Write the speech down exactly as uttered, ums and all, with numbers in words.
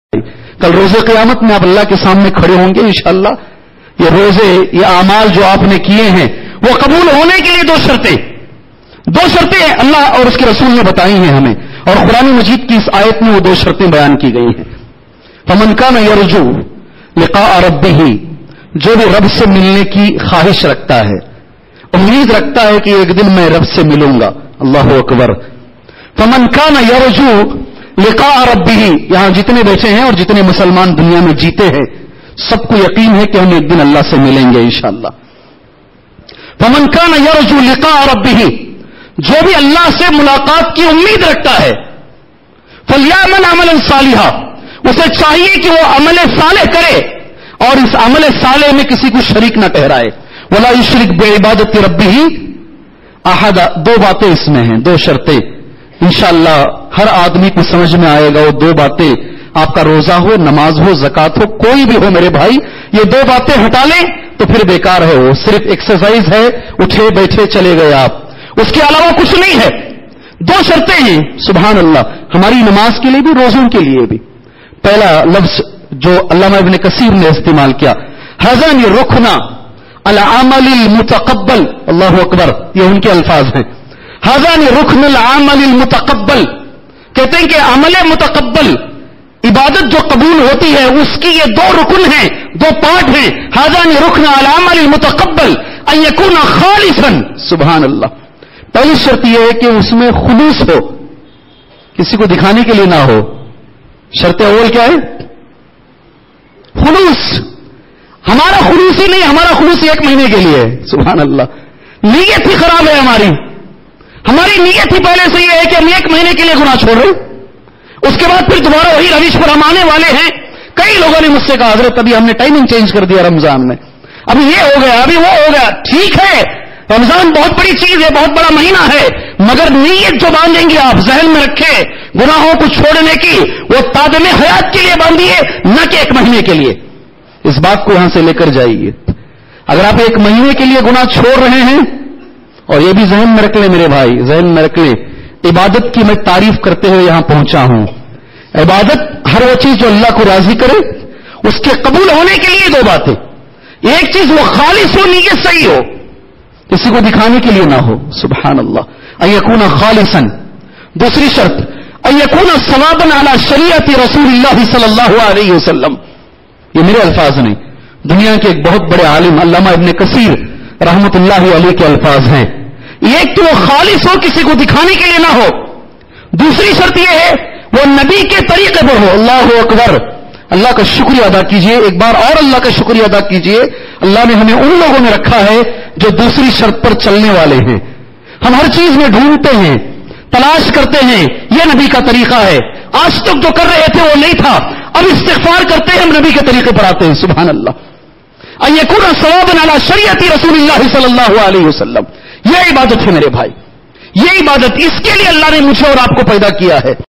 کل روزے قیامت میں آپ اللہ کے سامنے کھڑے ہوں گے انشاءاللہ. یہ روزے یہ اعمال جو آپ نے کیے ہیں وہ قبول ہونے کے لیے دو شرطیں دو شرطیں اللہ اور اس کے رسول نے بتائی ہیں ہمیں, اور قرآن مجید کی اس آیت میں وہ دو شرطیں بیان کی گئی ہیں. فمن کان یرجو لقاء ربہ, جو بھی رب سے ملنے کی خواہش رکھتا ہے, امید رکھتا ہے کہ ایک دن میں رب سے ملوں گا. اللہ اکبر. فمن کان یرجو لقاء ربہ, یہاں جتنے بیٹھے ہیں اور جتنے مسلمان دنیا میں جیتے ہیں سب کو یقین ہے کہ ہم ایک دن اللہ سے ملیں گے انشاءاللہ. فمن کان یرجو لقاء ربہ, جو بھی اللہ سے ملاقات کی امید رکھتا ہے, فلیعمل عملا صالحا, اسے چاہیے کہ وہ عمل صالح کرے اور اس عمل صالح میں کسی کو شریک نہ ٹھہرائے. ولا یشرک بعبادت ربہ احدا, دو باتیں اس میں ہیں, دو شرطیں انشاءاللہ ہر آدمی کو سمجھ میں آئے گا. وہ دو باتیں, آپ کا روزہ ہو, نماز ہو, زکات ہو, کوئی بھی ہو میرے بھائی, یہ دو باتیں ہٹا لیں تو پھر بیکار ہے. وہ صرف ایکسرسائز ہے, اٹھے بیٹھے چلے گئے آپ, اس کے علاوہ کچھ نہیں ہے. دو شرطیں ہیں سبحان اللہ, ہماری نماز کے لیے بھی روزوں کے لیے بھی. پہلا لفظ جو علامہ ابن کثیر نے استعمال کیا, حزن رکنا العمل المتقبل, اللہ اکبر, یہ ان کے الفاظ ہیں. حزن رکن العمل المتقبل, کہتے ہیں کہ عمل متقبل, عبادت جو قبول ہوتی ہے اس کی یہ دو رکن ہیں, دو پارٹ ہیں. حزن رکن العمل المتقبل ان یکون خالصا, سبحان اللہ. پہلی شرط یہ ہے کہ اس میں خلوص ہو, کسی کو دکھانے کے لیے نہ ہو. شرط اول کیا ہے؟ خلوص. ہمارا خلوص ہی نہیں, ہمارا خلوص ایک مہینے کے لیے ہے. سبحان اللہ. نیت ہی خراب ہے ہماری. ہماری نیت ہی پہلے سے یہ ہے کہ ہم ایک مہینے کے لیے گناہ چھوڑ رہے, اس کے بعد پھر دوبارہ وہی روش پر ہم آنے والے ہیں. کئی لوگوں نے مجھ سے کہا حضرت ابھی ہم نے ٹائمنگ چینج کر دیا رمضان میں, ابھی یہ ہو گیا, ابھی وہ ہو گیا. ٹھیک ہے, رمضان بہت بڑی چیز ہے, بہت بڑا مہینہ ہے, مگر نیت جو باندھیں گے آپ ذہن میں رکھیں, گناہوں کو چھوڑنے کی, وہ تادم حیات کے لیے باندھیے, نہ کہ ایک مہینے کے لیے. اس بات کو یہاں سے لے کر جائیے. اگر آپ ایک مہینے کے لیے گناہ چھوڑ رہے ہیں, اور یہ بھی ذہن میں رکھ لیں میرے بھائی, ذہن میں رکھ لیں, عبادت کی میں تعریف کرتے ہوئے یہاں پہنچا ہوں. عبادت ہر وہ چیز جو اللہ کو راضی کرے, اس کے قبول ہونے کے لیے دو باتیں. ایک چیز وہ خالص ہو, نیت صحیح ہو, کسی کو دکھانے کے لیے نہ ہو. سبحان اللہ. ان یکون خالصا. دوسری شرط ان یکون صوابا علی شریعت رسول اللہ صلی اللہ علیہ وسلم. یہ میرے الفاظ نہیں, دنیا کے ایک بہت بڑے عالم علامہ ابن کثیر رحمت اللہ علیہ کے الفاظ ہیں. ایک تو وہ خالص ہو, کسی کو دکھانے کے لیے نہ ہو. دوسری شرط یہ ہے وہ نبی کے طریقے پر ہو. اللہ اکبر. اللہ کا شکریہ ادا کیجئے, ایک بار اور اللہ کا شکریہ ادا کیجئے. اللہ نے ہمیں ان لوگوں میں رکھا ہے جو دوسری شرط پر چلنے والے ہیں. ہم ہر چیز میں ڈھونڈتے ہیں, تلاش کرتے ہیں, یہ نبی کا طریقہ ہے. آج تک جو کر رہے تھے وہ نہیں تھا, اب استغفار کرتے ہیں, ہم نبی کے طریقے پر آتے ہیں. سبحان اللہ. ان یکون ثوابا علی شریعت رسول اللہ صلی اللہ علیہ وسلم. یہ عبادت ہے میرے بھائی, یہ عبادت, اس کے لیے اللہ نے مجھے اور آپ کو پیدا کیا ہے.